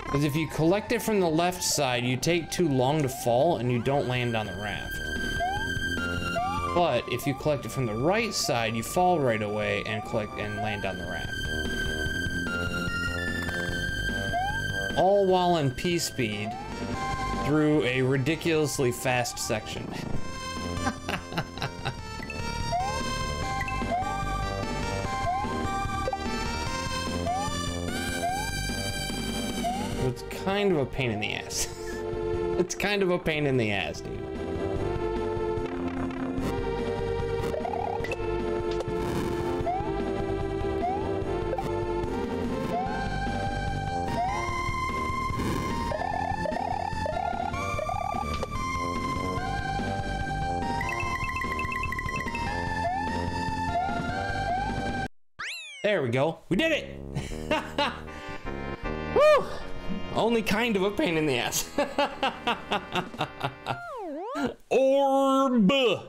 Because if you collect it from the left side, you take too long to fall and you don't land on the raft. But if you collect it from the right side, you fall right away and land on the raft. All while in P speed through a ridiculously fast section. It's kind of a pain in the ass. It's kind of a pain in the ass, dude. There we go. We did it! Woo! Only kind of a pain in the ass. Orb!